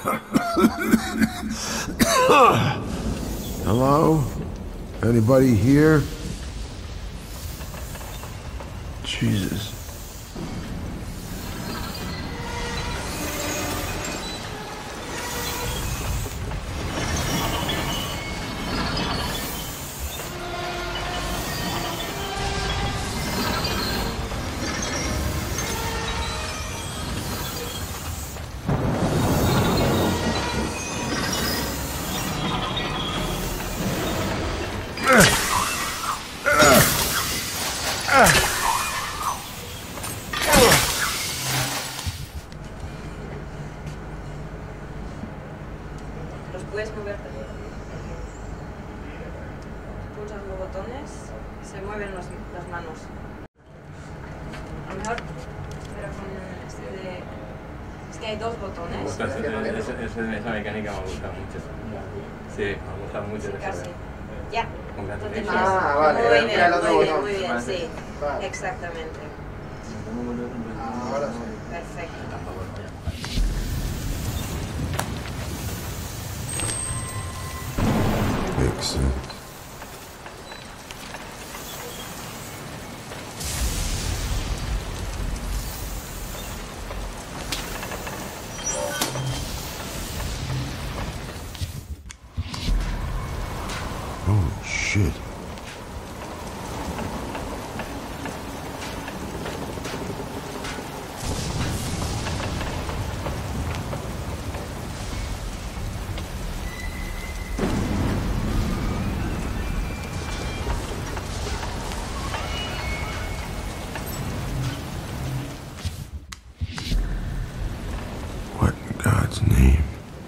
Hello? Anybody here? Jesus. Los puedes mover también. Pulsas los botones, se mueven las manos. A lo mejor, pero con este de... Es que hay dos botones. Esa mecánica me gusta mucho. Sí, me gusta mucho. Sí, casi. Ya. Ah, vale. Muy bien, sí. Vale. Exactamente. Ahora sí. Perfecto. Makes sense. Oh, shit. What in God's name?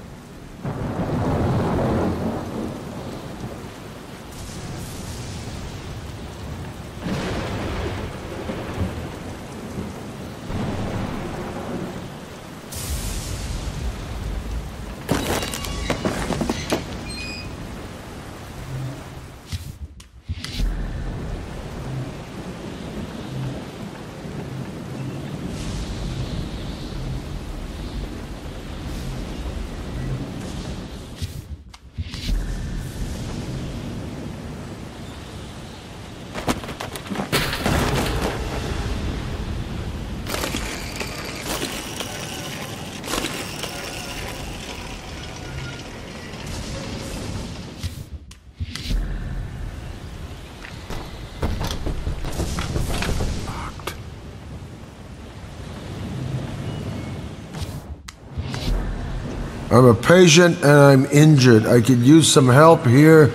I'm a patient and I'm injured. I could use some help here.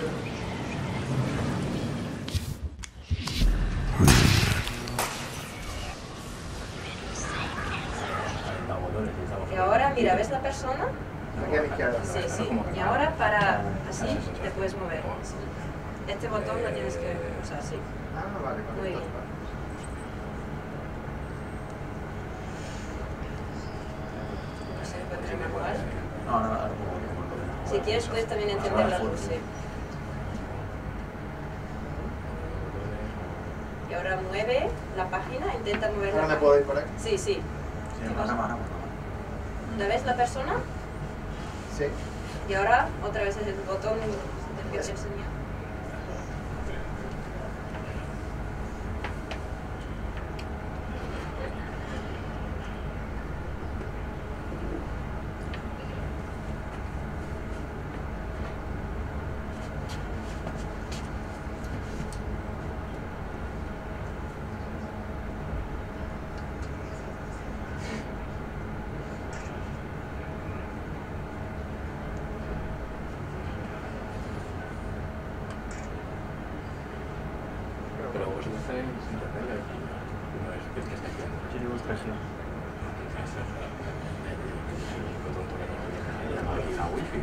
Y ahora, mira, ¿ves la persona? Aquí a la izquierda. Sí, sí. Y ahora para así te puedes mover. Este botón lo tienes que usar así. Ah, vale. Muy bien. No se encuentra el manual. Si quieres puedes también encender la luz, sí. Y ahora mueve la página, intenta mover la ¿Ahora me página. puedo ir por aquí? Sí, sí. ¿La ves la persona? Sí. Y ahora otra vez es el botón del que te enseñé. Pero vosotros estáis sin hacerle aquí. No es que estáis haciendo. Sí, digo extracción. La wifi.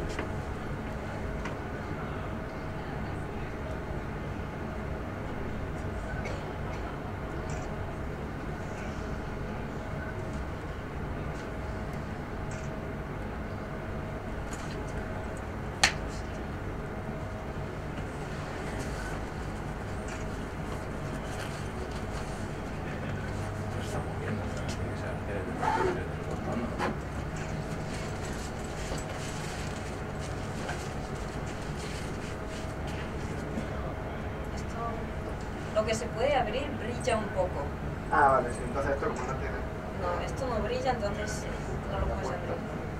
que se puede abrir brilla un poco. Ah, vale, sí. Entonces esto como no tiene... No, esto no brilla, entonces no lo puedes abrir.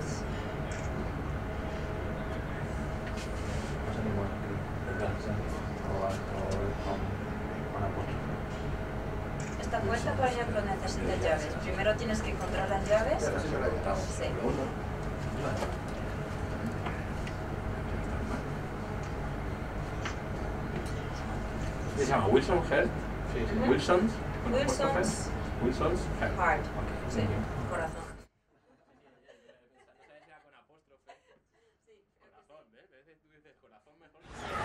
Esta puerta, por ejemplo, necesita llaves. Primero tienes que encontrar las llaves. Ya sí me lo he quitado. Sí. ¿Se llama Wilson Heart? Ujú. Wilson's. Wilson's Wilson's Heart. Heart. Ok. Sí, corazón. Corazón, ¿ves? ¿Ves? Tú dices corazón mejor.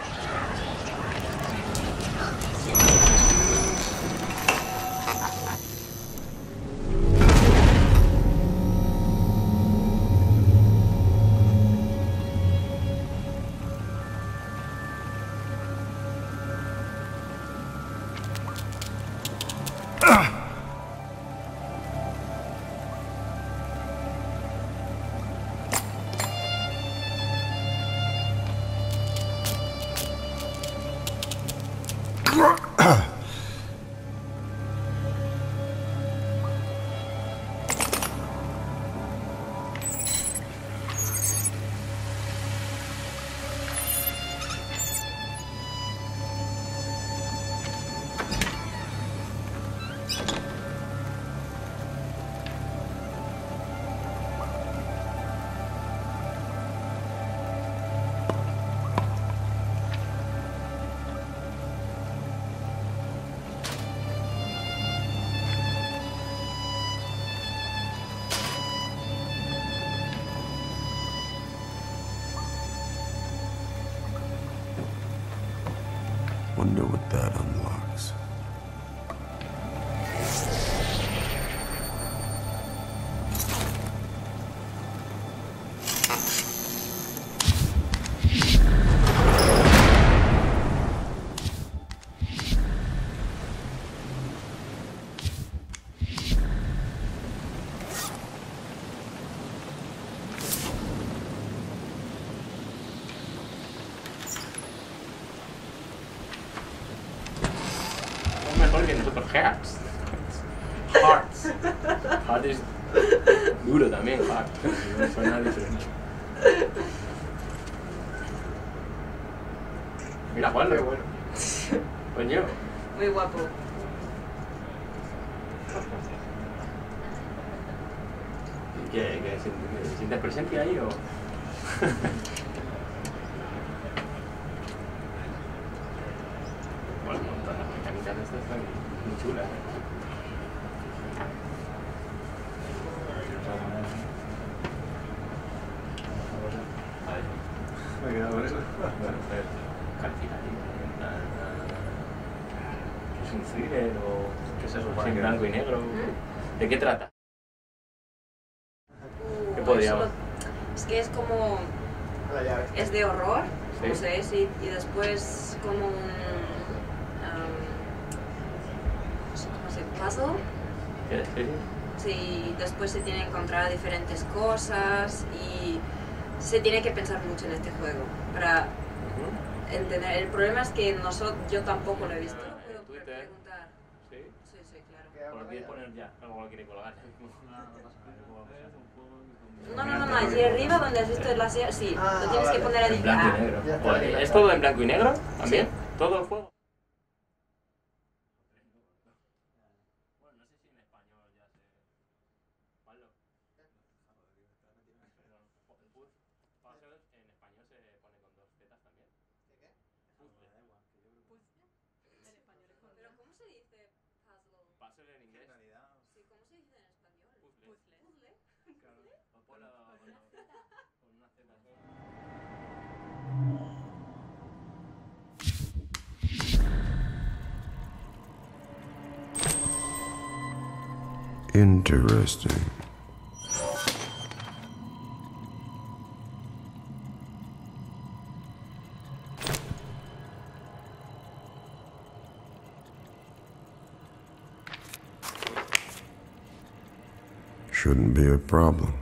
Wonder what that unlocks. Es mejor que nosotros. Hearts. Hearts. Heart es duro también, heart. No suena diferente. Mira, Juanlo. Qué bueno. Coño. Muy guapo. ¿Qué sientes presencia ahí o...? Bueno, todas las mecánicas de estas están muy chulas. Me he quedado con eso. Bueno, pues, calcinaría. ¿Es un thriller o qué es eso? ¿En blanco y negro? ¿De qué trata? ¿Qué podríamos? Es que es como... La llave. Es de horror, Sí. no sé, sí, y después como un... ¿cómo se dice? ¿Puzzle? ¿Qué? Sí, sí. Sí, después se tiene que encontrar diferentes cosas y se tiene que pensar mucho en este juego para entender. El problema es que yo tampoco lo he visto. Ah, Puedo Twitter. preguntar. ¿Sí? Sí, sí, claro. ¿O lo quieres poner ya? Luego lo quiere colgar ya mismo. No, allí arriba donde has visto la serie, sí, Ah, lo tienes que vale. poner allí. En blanco y Ah, negro. Ya está. Oye, ¿es todo en blanco y negro también? ¿Todo el juego? Bueno, no sé si en español ya se... Pablo. Perdón, el puzzle. Puzzle en español se pone con dos zetas también. ¿Qué? Puzzle. pero ¿cómo se dice puzzle? Puzzle en inglés. Sí, ¿cómo se dice en español? Puzzle. Puzzle. Claro. O ponlo con una zeta solo. Interesting. Shouldn't be a problem.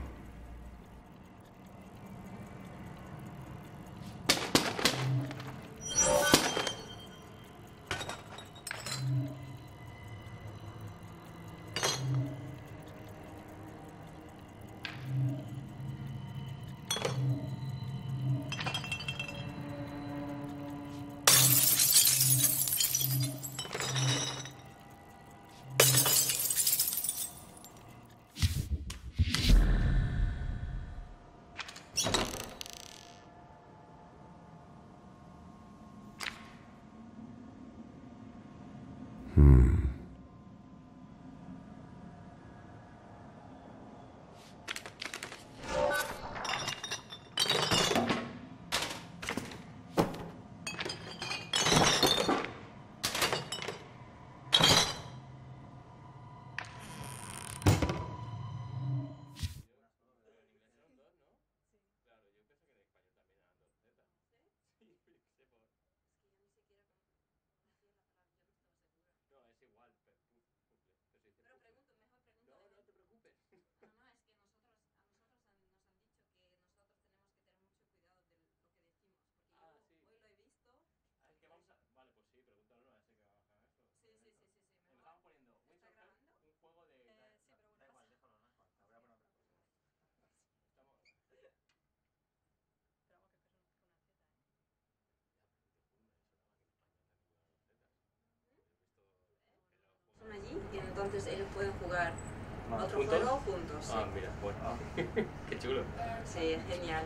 entonces ellos pueden jugar otro ¿Juntos? juego juntos. Sí. Ah, mira, bueno. Qué chulo. Sí, es genial.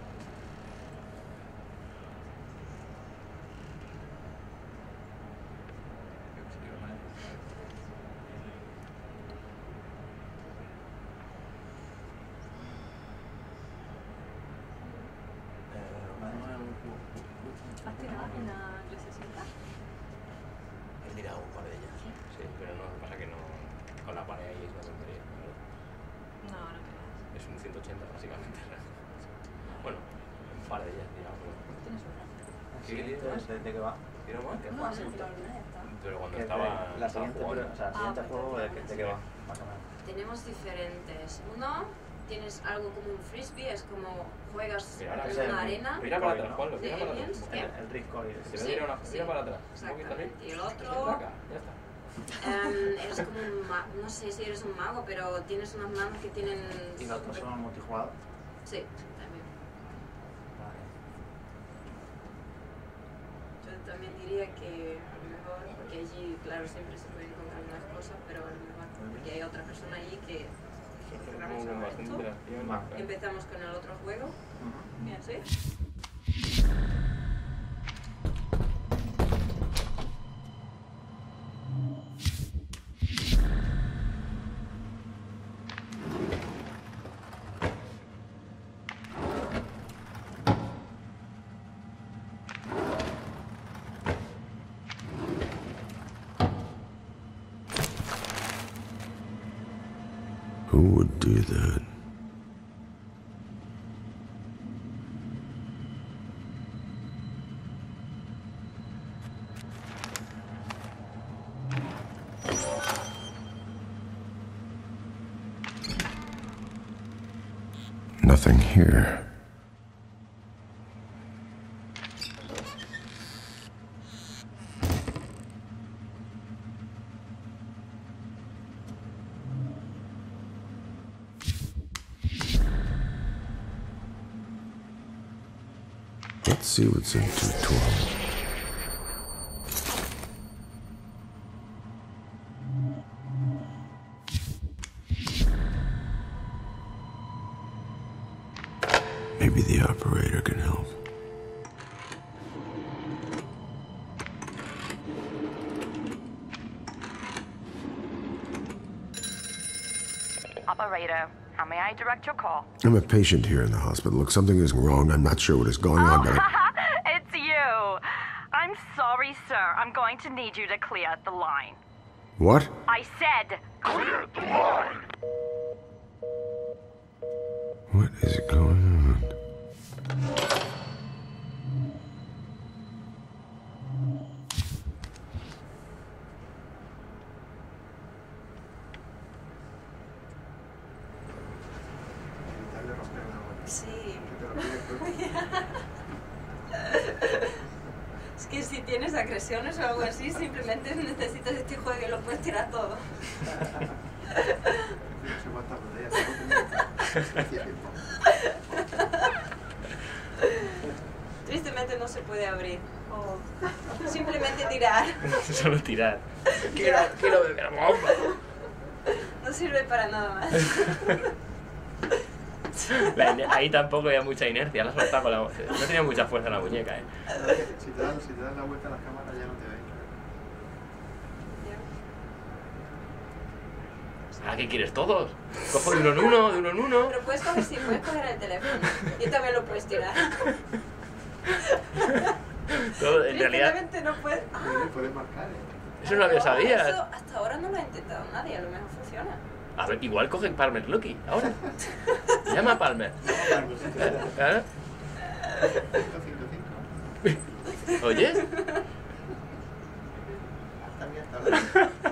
¿Has tirado una 360? He tirado un par de ellas. Sí, pero no, lo que pasa es que no. Con la pared ahí es una tontería, ¿verdad? No, no creas. Es un 180 básicamente. Bueno, un par de ellas, digamos. Tienes una. ¿Qué tienes? ¿De qué va? ¿Tienes más? No, no, ya está. Pero cuando Que estaba. la siguiente, jugando. o sea, el siguiente juego, ¿de qué va? Más o menos. Tenemos diferentes. Uno, tienes algo como un frisbee, es como juegas Mira, ahora en ese- una arena. Mira para atrás, Juanlo, de mira para atrás. aliens. El Risk Core. Se Sí, ve mira sí. para atrás. Un poquito así. Exactamente. Y el Para otro, acá, ya está. eres como un mago, no sé si eres un mago, pero tienes unas manos que tienen... Y los otros son multijugador. Sí, también. Vale. Yo también diría que a lo mejor, porque allí, claro, siempre se pueden encontrar unas cosas, pero a lo mejor porque hay otra persona allí que... Vamos a ver Bastante esto. interacción. Vale. Empezamos con el otro juego, Ujú. bien, ¿sí? Who would do that? Nothing here. Let's see what's in 212. Maybe the operator can help. Operator, how may I direct your call? I'm a patient here in the hospital. Look, something is wrong. I'm not sure what is going on, but It's you. I'm sorry, sir. I'm going to need you to clear the line. What? I said clear the line. What is going on? Evitarle romper una bola. Sí. Que te lo pide el cuerpo. Es que si tienes agresiones o algo así, simplemente necesitas este juego y lo puedes tirar todo. No sé cuántas botellas tengo. Tristemente no se puede abrir. Simplemente tirar. Solo tirar. Quiero beber bomba. No sirve para nada más. Ahí tampoco había mucha inercia, la soltaba con la. No tenía mucha fuerza en la muñeca, eh. Si te das la vuelta a las cámaras ya no te ven. ¿Ah, qué quieres todos? Cojo de uno en uno, de uno en uno. Pero puedes coger, sí, puedes coger el teléfono. Y también lo puedes tirar. Todo, en realidad, Tristemente no puedes. Puedes marcar, eso no lo Eso sabías. hasta ahora no lo ha intentado nadie, a lo mejor funciona. A ver, igual coge Palmer Lucky, ahora. Llama a Palmer. ¿Eh? 555. ¿Oyes? Hasta bien, hasta ahora.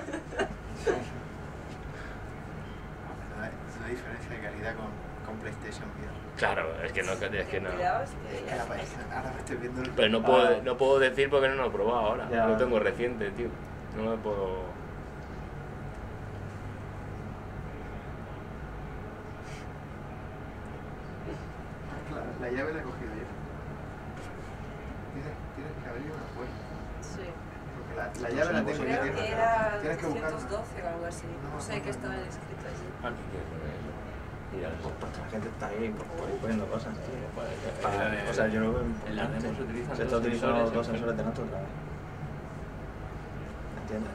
Es una diferencia de calidad con PlayStation VR. Claro, es que no. Cuidado, Ahora me estoy viendo el... Pero no puedo decir porque no lo he probado ahora. Ya. Lo tengo reciente, tío. No lo puedo. La llave la he cogido yo. Tienes que abrir una puerta. Sí. Porque La llave la tengo que Creo que era tienes que buscarla. 212 o algo así. No sé qué estaba escrito allí. Aquí que mira, Porque la gente está ahí poniendo cosas, tío. en O sea, yo lo veo en la demo se utilizan se está utilizando dos en sensores de noto otra vez. ¿Entiendes?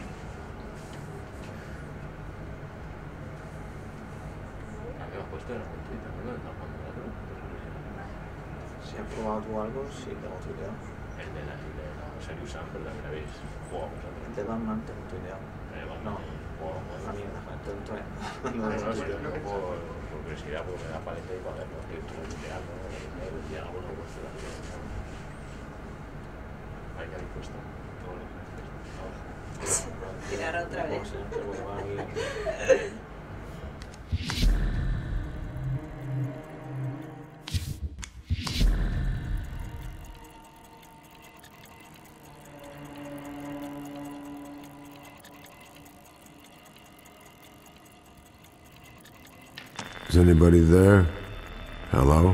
Habíamos puesto en algún Twitter, ¿no? ¿No? Si has probado tú algo, sí, te hemos tuiteado. El de la Serious Sam, pero también habéis jugado vosotros. El de Batman te hemos tuiteado. No, la mierda, te hemos tuiteado. No, yo por curiosidad, porque me da paleta y para verlo, que estoy tuiteando, y algo no puesto la vida. Ahí que habéis puesto. Todo lo que habéis puesto. Tirar otra vez. Is anybody there? Hello?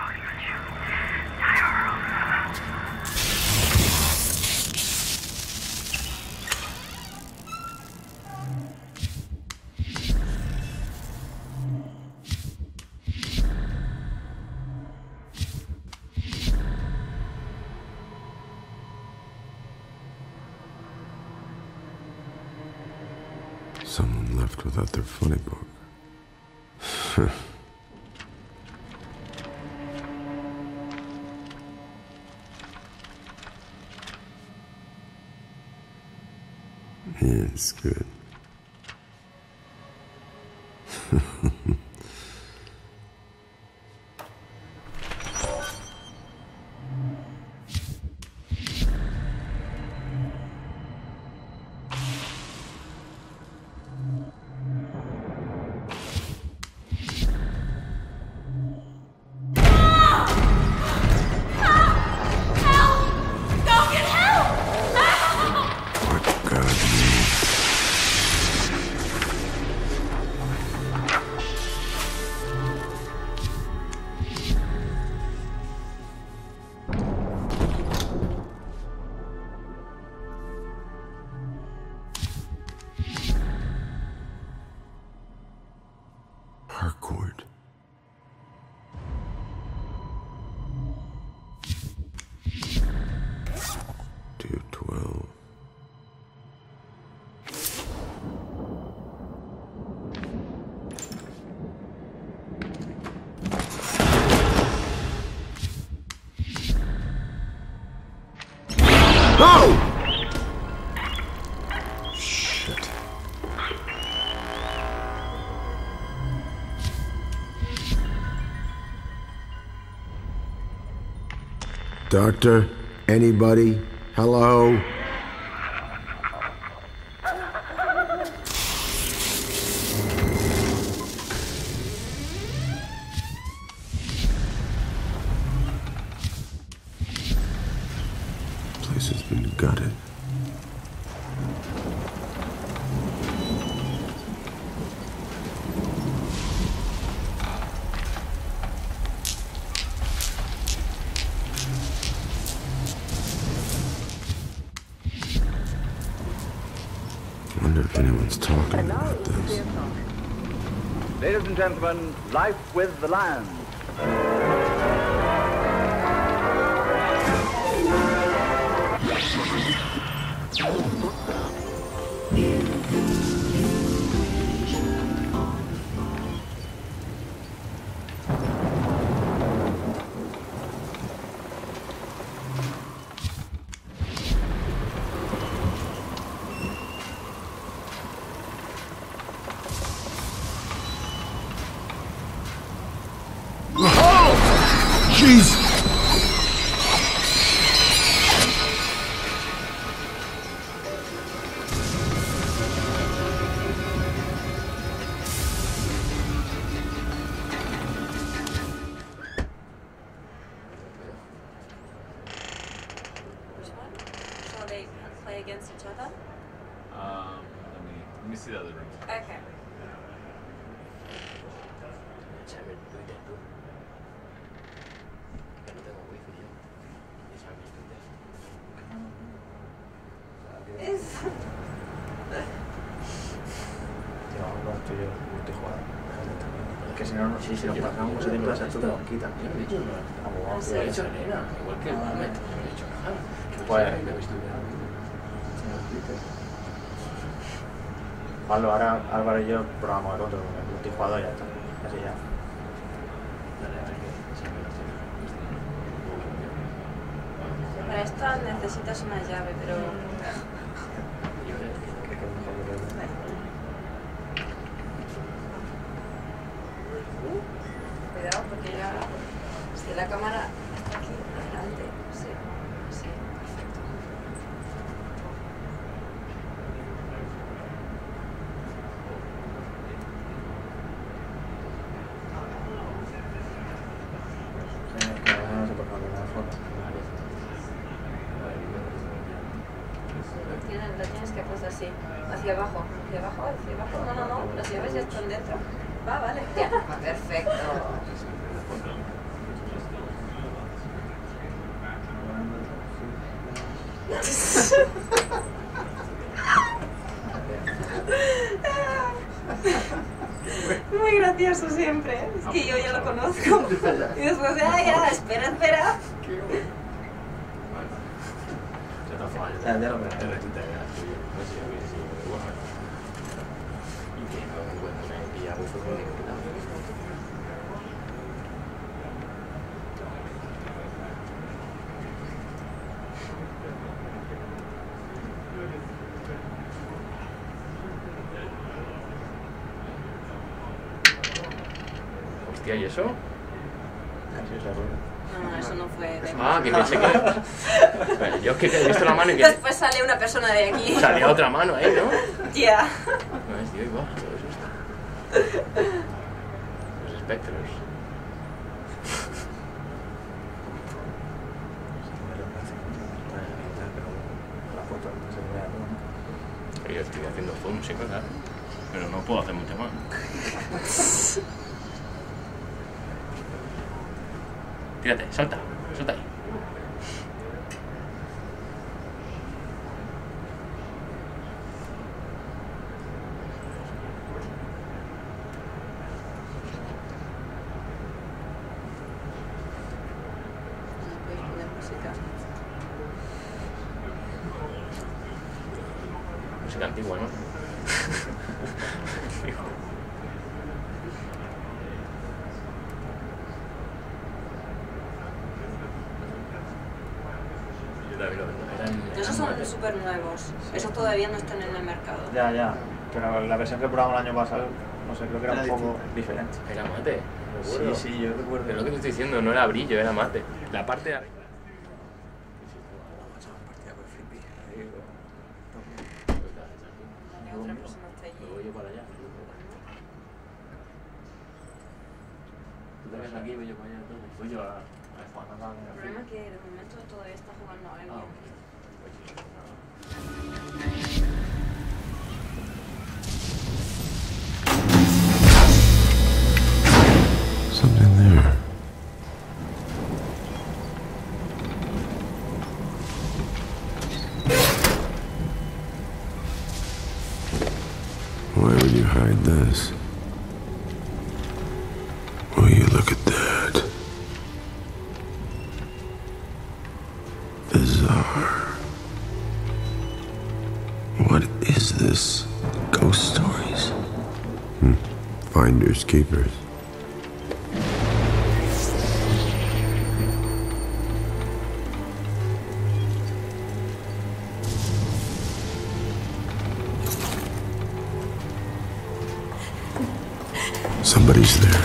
Someone left without their funny book. Yeah, it's good. Harcourt. Two 12. No! Shit. Doctor? Anybody? Hello? Place has been gutted. I wonder if anyone's talking about this. Ladies and gentlemen, Life with the Lions. Jeez! Which one? Shall they play against each other? Let me see the other rooms. Okay. que si no, si nos pasamos mucho tiempo de esto te nos quitan. Yo no he dicho nada. Abogado, Yo he dicho Elena, igual que el Mohamed, no he dicho nada. Pues- Que habéis estudiado. Pablo, ahora Álvaro y yo probamos el otro, el multijugador y ya está. Así ya. Dale, a ver qué se me lo tiene. Para esto necesitas una llave, pero... Que es mejor que todo. Cuidado porque ya... Si la cámara está aquí adelante. Sí, sí, perfecto. Sí, que no sé por qué no me da foto. La tienes que pasar así, hacia abajo, hacia abajo, hacia abajo. No, no, no, las llaves ya están dentro. Va, vale, ya. Perfecto. Muy gracioso siempre. Es que yo ya lo conozco. Y después, ya, espera. De todas formas, Ya lo veo. el resultado era tuyo. No sé si hubiese sido de Warhammer. Y que no encuentro me pilla muy fuerte. Hostia, ¿y eso? Así es la rueda. No, eso no fue de... Ah, que pensé que... Vale, yo es que he visto la mano y que Después sale una persona de aquí. salía otra mano ahí, ¿no? Ya. No, es tío, igual, todo eso está. Los espectros. La foto no se vea todo. Yo estoy haciendo zooms y cosas, pero no puedo hacer mucho más. Tírate, salta ahí. Puedes poner música. Música antigua, ¿no? Yo también lo vendo. Esos son súper nuevos. Esos todavía no están en el mercado. Ya. Pero la versión que probamos el año pasado, no sé, creo que era un Era poco diferente. Era mate. recuerdo. Sí, yo recuerdo. Pero lo que te estoy diciendo no era brillo, era mate. La parte de arriba. Otra persona está allí. Voy yo para allá. Tú te quedas aquí y voy yo para allá entonces. Voy yo a Juan. El problema es que de momento todavía está jugando a Ah, alguien. Something there. Why would you hide this? Will you look at that? Bizarre. What is this? Ghost stories? Finders keepers. Somebody's there.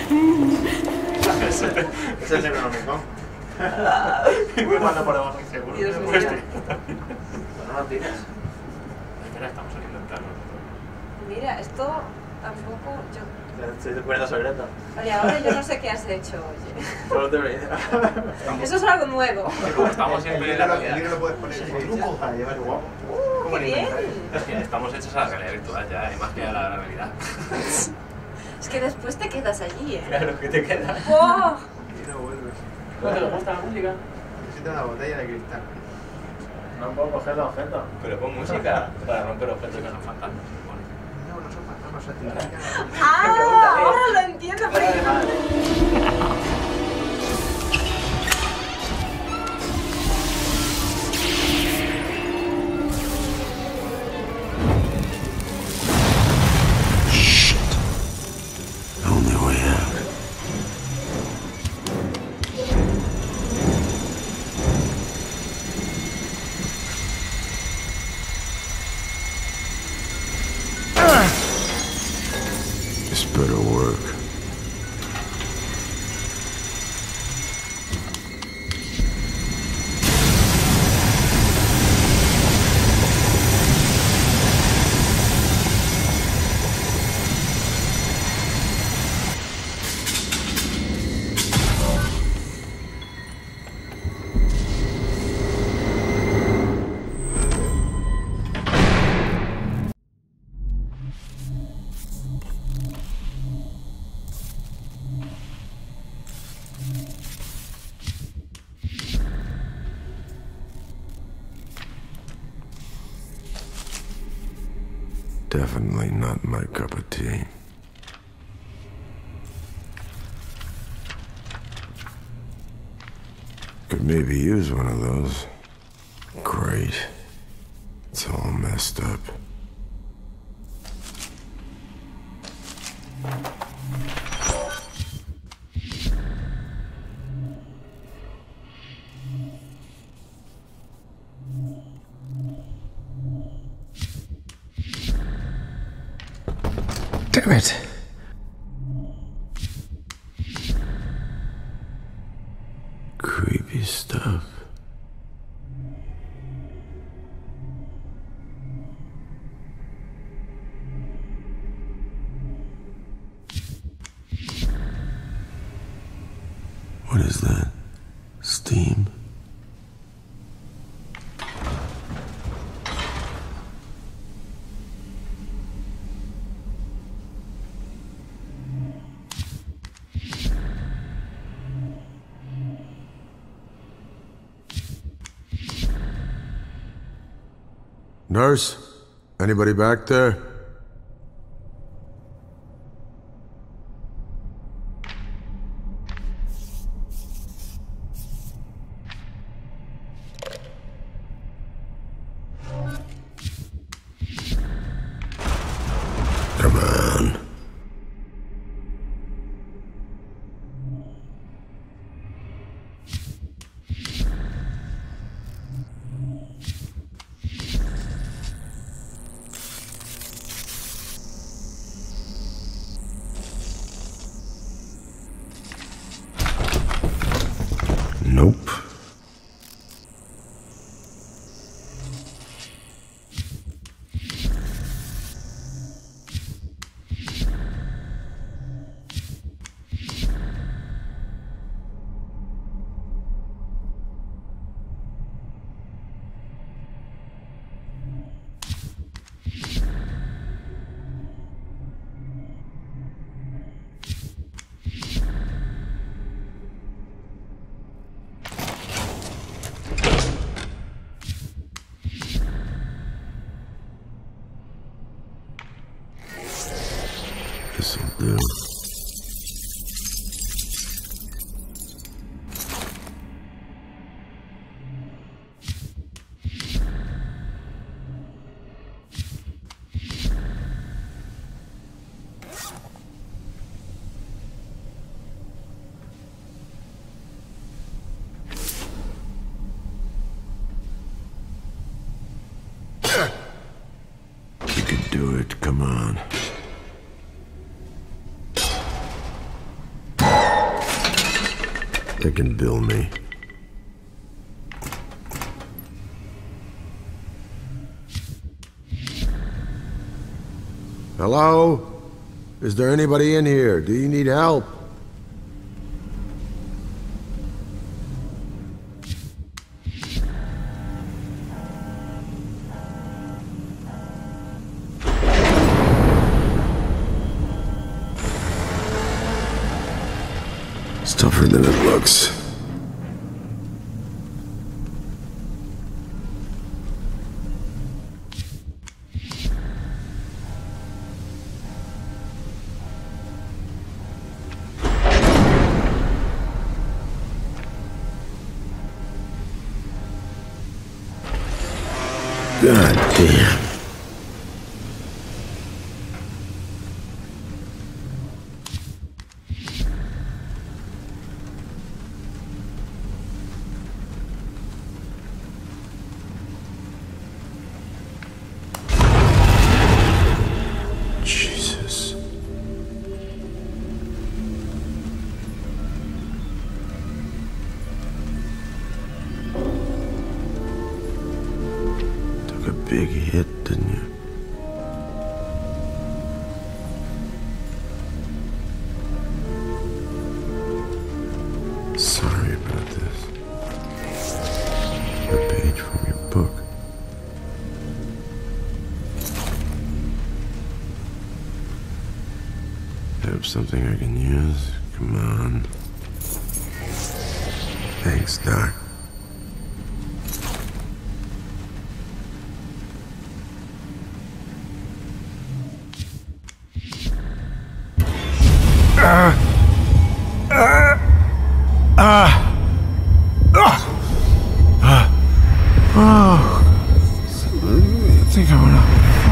Es el Necronomicon. ¿Cuándo podemos ir seguro? Dios mío. No lo tires. Espera, estamos saliendo en plano. Mira, esto tampoco yo... Estoy poniendo secreto. Oye, ahora yo no sé qué has hecho, oye. Solo te veía. Eso es algo nuevo. Como estamos siempre en la El realidad. libro lo puedes poner en truco para llevar guapo. ¡Qué bien! Es que estamos hechos a la realidad virtual ya, más que a la realidad. Es que después te quedas allí, ¿eh? Claro, que te queda. ¡Oh! Y no vuelves. ¿No te gusta la música? Necesito una botella de cristal. No puedo coger los objetos. Pero pon música para romper objetos que son fantasmas. No, no son fantasmas, son científicas. ¡Ah! Ahora lo entiendo This better work. Definitely not my cup of tea. Could maybe use one of those. Great. It's all messed up. Damn it! Creepy stuff. What is that? Steam? Nurse? Anybody back there? Come on. Nope. This'll do. You can do it, come on. They can bill me. Hello? Is there anybody in here? Do you need help? It's tougher than it looks. God damn. Jesus. didn't you? Sorry about this. A page from your book. Have something I can use? Come on. Thanks, Doc. I think I wanna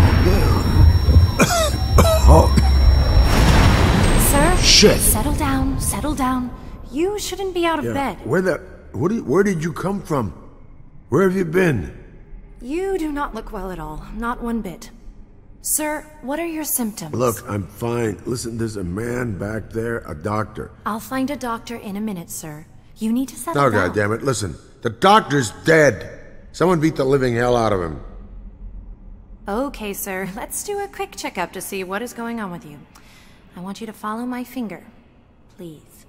fall down. Sir? Shit. Settle down, settle down. You shouldn't be out of bed. Where did you come from? Where have you been? You do not look well at all. Not one bit. Sir, what are your symptoms? Look, I'm fine. Listen, there's a man back there, a doctor. I'll find a doctor in a minute, sir. You need to settle Oh, down. goddammit, listen. The doctor's dead. Someone beat the living hell out of him. Okay, sir. Let's do a quick checkup to see what is going on with you. I want you to follow my finger. Please.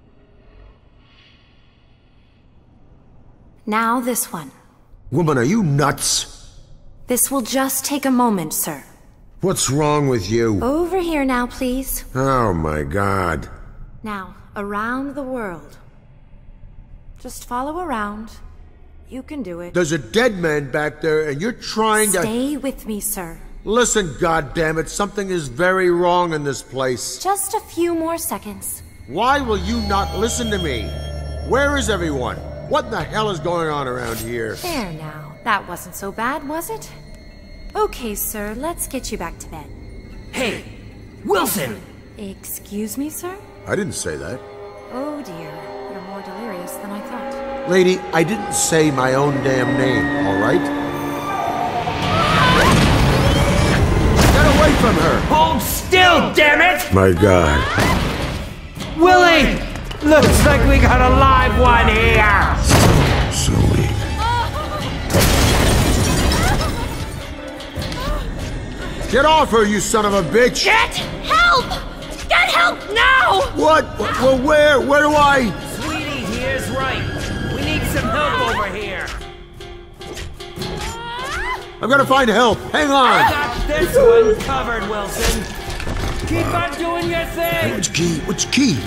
Now this one. Woman, are you nuts? This will just take a moment, sir. What's wrong with you? Over here now, please. Oh, my God. Now, around the world. Just follow around. You can do it. There's a dead man back there, and you're trying to... Stay with me, sir. Listen, goddammit, something is very wrong in this place. Just a few more seconds. Why will you not listen to me? Where is everyone? What the hell is going on around here? There now. That wasn't so bad, was it? Okay, sir. Let's get you back to bed. Hey, Wilson! Excuse me, sir? I didn't say that. Oh dear. You're more delirious than I thought. Lady, I didn't say my own damn name, all right? Get away from her! Hold still, damn it! My God. Willie! Looks like we got a live one here! So weak. Get off her, you son of a bitch! Get help! Get help now! What? Well, where? Where do I? Sweetie, he is right. We need some help over here. I'm gonna find help. Hang I on. got this one covered, Wilson. Keep on doing your thing. Which key? Which key?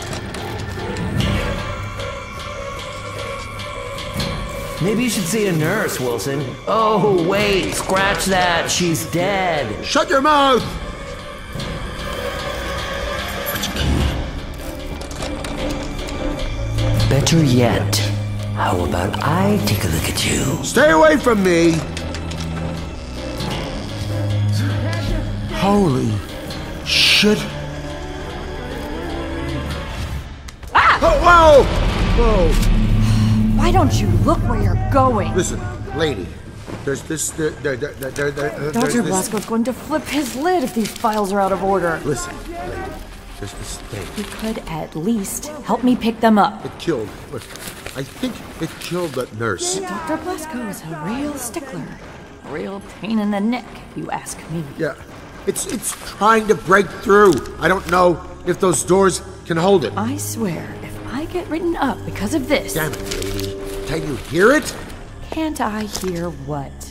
Maybe you should see a nurse, Wilson. Oh, wait, scratch that. She's dead. Shut your mouth! Better yet, how about I take a look at you? Stay away from me! Holy shit! Ah! Oh, whoa! Whoa! Why don't you look where you're going? Listen, lady. There's this. Dr. Blasco's going to flip his lid if these files are out of order. Listen, lady. There's this thing. You could at least help me pick them up. It killed. Look, I think it killed that nurse. Dr. Blasco is a real stickler. A real pain in the neck, if you ask me. Yeah. It's trying to break through. I don't know if those doors can hold it. I swear, if I get written up because of this... Damn it, lady. Can you hear it? Can't I hear what?